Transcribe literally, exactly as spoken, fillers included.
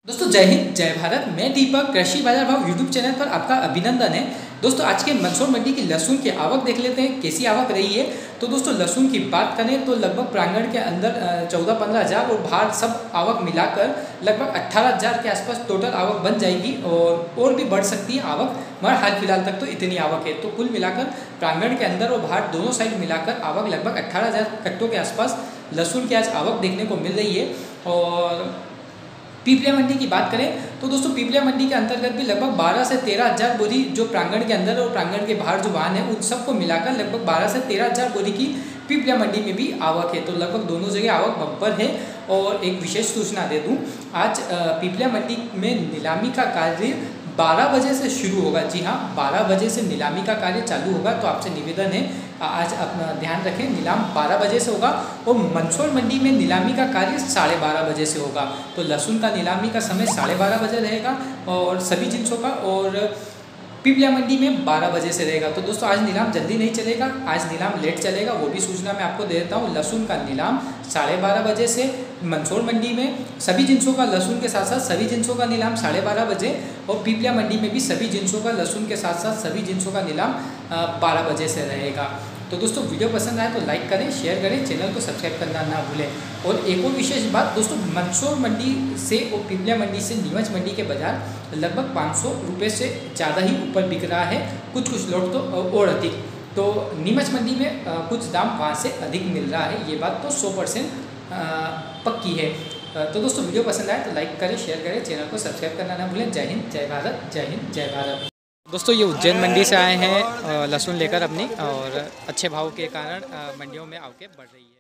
दोस्तों जय हिंद जय भारत। मैं दीपक, कृषि बाजार भाव यूट्यूब चैनल पर आपका अभिनंदन है। दोस्तों आज के मंदसौर मंडी की लहसुन की आवक देख लेते हैं, कैसी आवक रही है। तो दोस्तों लहसुन की बात करें तो लगभग प्रांगण के अंदर चौदह पंद्रह हज़ार और बाहर सब आवक मिलाकर लगभग अट्ठारह हज़ार के आसपास टोटल आवक बन जाएगी और और भी बढ़ सकती है आवक, मगर हाल फिलहाल तक तो इतनी आवक है। तो कुल मिलाकर प्रांगण के अंदर और बाहर दोनों साइड मिलाकर आवक लगभग अट्ठारह हज़ार कट्टों के आसपास लहसुन की आज आवक देखने को मिल रही है। और पीपलिया मंडी की बात करें तो दोस्तों पीपलिया मंडी के अंतर्गत भी लगभग बारह से तेरह हज़ार बोरी जो प्रांगण के अंदर और प्रांगण के बाहर जो वाहन है उन सबको मिलाकर लगभग बारह से तेरह हज़ार बोरी की पीपलिया मंडी में भी आवक है। तो लगभग दोनों जगह आवक बम्पर है। और एक विशेष सूचना दे दूं, आज पीपलिया मंडी में नीलामी का कार्य बारह बजे से शुरू होगा। जी हाँ, बारह बजे से नीलामी का कार्य चालू होगा। तो आपसे निवेदन है आज अपना ध्यान रखें, नीलाम बारह बजे से होगा और मंदसौर मंडी में नीलामी का कार्य साढ़े बारह बजे से होगा। तो लहसुन का नीलामी का समय साढ़े बारह बजे रहेगा और सभी जिनसों का, और पीपलिया मंडी में बारह बजे से रहेगा। तो दोस्तों आज नीलाम जल्दी नहीं चलेगा, आज नीलाम लेट चलेगा, वो भी सूचना मैं आपको दे देता हूँ। लहसुन का नीलाम साढ़े बारह बजे से मंदसौर मंडी में सभी जिनसों का, लहसुन के साथ साथ सभी जिनसों का नीलाम साढ़े बारह बजे, और पीपलिया मंडी में भी सभी जिनसों का, लहसुन के साथ साथ सभी जिनसों का नीलाम बारह बजे से रहेगा। तो दोस्तों वीडियो पसंद आए तो लाइक करें, शेयर करें, चैनल को सब्सक्राइब करना ना भूलें। और एक और विशेष बात दोस्तों, मंदसौर मंडी से और पीपलिया मंडी से नीमच मंडी के बाजार लगभग पाँच सौ रुपये से ज़्यादा ही ऊपर बिक रहा है, कुछ कुछ लोग तो और अधिक। तो नीमच मंडी में कुछ दाम वहाँ से अधिक मिल रहा है, ये बात तो सौ परसेंट पक्की है। तो दोस्तों वीडियो पसंद आए तो लाइक करें, शेयर करें, चैनल को सब्सक्राइब करना ना भूलें। जय हिंद जय भारत, जय हिंद जय भारत। दोस्तों ये उज्जैन मंडी से आए हैं लहसुन लेकर अपनी, और अच्छे भाव के कारण मंडियों में आवकें बढ़ रही है।